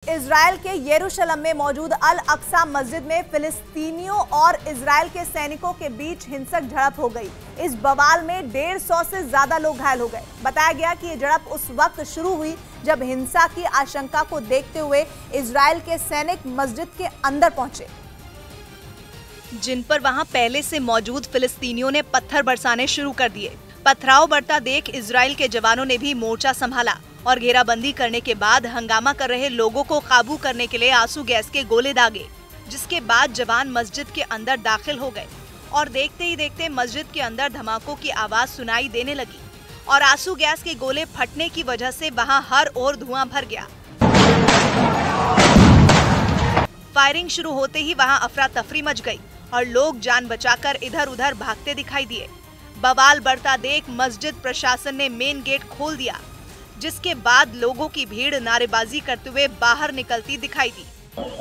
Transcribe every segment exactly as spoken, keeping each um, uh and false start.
Israel के यरूशलेम में मौजूद अल अक्सा मस्जिद में फिलिस्तीनियों और इजराइल के सैनिकों के बीच हिंसक झड़प हो गई। इस बवाल में डेढ़ सौ से ज्यादा लोग घायल हो गए। बताया गया कि यह झड़प उस वक्त शुरू हुई जब हिंसा की आशंका को देखते हुए इजराइल के सैनिक मस्जिद के अंदर पहुंचे, जिन पर वहां पहले से मौजूद फिलिस्तीनियों ने पत्थर बरसाने शुरू कर दिए। पथराव बढ़ता देख इजराइल के जवानों ने भी मोर्चा संभाला और घेराबंदी करने के बाद हंगामा कर रहे लोगों को काबू करने के लिए आंसू गैस के गोले दागे, जिसके बाद जवान मस्जिद के अंदर दाखिल हो गए और देखते ही देखते मस्जिद के अंदर धमाकों की आवाज सुनाई देने लगी और आंसू गैस के गोले फटने की वजह से वहां हर ओर धुआं भर गया। फायरिंग शुरू होते ही वहां अफरा तफरी मच गई और लोग जान बचाकर इधर उधर भागते दिखाई दिए। बवाल बढ़ता देख मस्जिद प्रशासन ने मेन गेट खोल दिया, जिसके बाद लोगों की भीड़ नारेबाजी करते हुए बाहर निकलती दिखाई दी।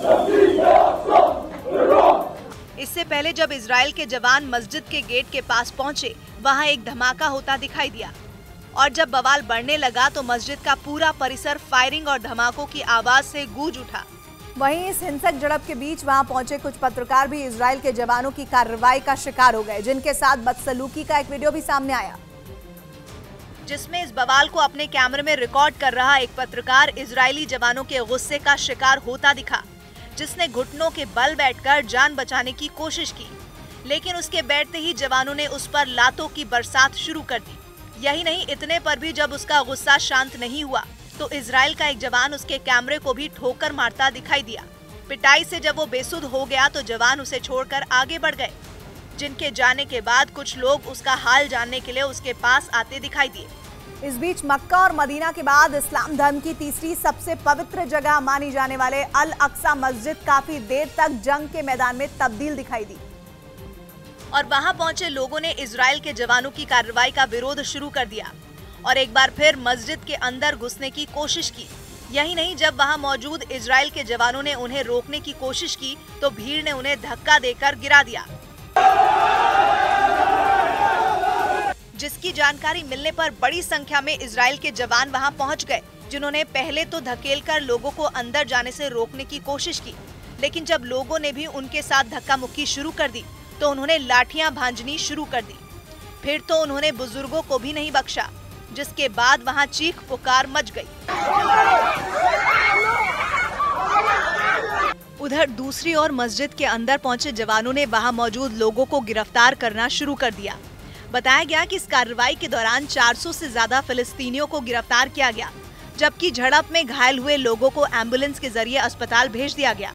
इससे पहले जब इजराइल के जवान मस्जिद के गेट के पास पहुंचे, वहां एक धमाका होता दिखाई दिया और जब बवाल बढ़ने लगा तो मस्जिद का पूरा परिसर फायरिंग और धमाकों की आवाज से गूंज उठा। वहीं इस हिंसक झड़प के बीच वहां पहुंचे कुछ पत्रकार भी इजराइल के जवानों की कार्रवाई का शिकार हो गए, जिनके साथ बदसलूकी का एक वीडियो भी सामने आया, जिसमें इस बवाल को अपने कैमरे में रिकॉर्ड कर रहा एक पत्रकार इजरायली जवानों के गुस्से का शिकार होता दिखा, जिसने घुटनों के बल बैठकर जान बचाने की कोशिश की, लेकिन उसके बैठते ही जवानों ने उस पर लातों की बरसात शुरू कर दी। यही नहीं, इतने पर भी जब उसका गुस्सा शांत नहीं हुआ तो इजराइल का एक जवान उसके कैमरे को भी ठोकर मारता दिखाई दिया। पिटाई से जब वो बेसुध हो गया तो जवान उसे छोड़कर आगे बढ़ गए, जिनके जाने के बाद कुछ लोग उसका हाल जानने के लिए उसके पास आते दिखाई दिए। इस बीच मक्का और मदीना के बाद इस्लाम धर्म की तीसरी सबसे पवित्र जगह मानी जाने वाले अल अक्सा मस्जिद काफी देर तक जंग के मैदान में तब्दील दिखाई दी और वहां पहुंचे लोगों ने इजराइल के जवानों की कार्रवाई का विरोध शुरू कर दिया और एक बार फिर मस्जिद के अंदर घुसने की कोशिश की। यही नहीं, जब वहां मौजूद इजराइल के जवानों ने उन्हें रोकने की कोशिश की तो भीड़ ने उन्हें धक्का देकर गिरा दिया, जिसकी जानकारी मिलने पर बड़ी संख्या में इजराइल के जवान वहां पहुंच गए, जिन्होंने पहले तो धकेलकर लोगों को अंदर जाने से रोकने की कोशिश की, लेकिन जब लोगों ने भी उनके साथ धक्का मुक्की शुरू कर दी तो उन्होंने लाठियां भांजनी शुरू कर दी। फिर तो उन्होंने बुजुर्गों को भी नहीं बख्शा, जिसके बाद वहां चीख पुकार मच गई। उधर दूसरी ओर मस्जिद के अंदर पहुंचे जवानों ने वहां मौजूद लोगों को गिरफ्तार करना शुरू कर दिया। बताया गया कि इस कार्रवाई के दौरान चार सौ से ज्यादा फिलिस्तीनियों को गिरफ्तार किया गया, जबकि झड़प में घायल हुए लोगों को एम्बुलेंस के जरिए अस्पताल भेज दिया गया।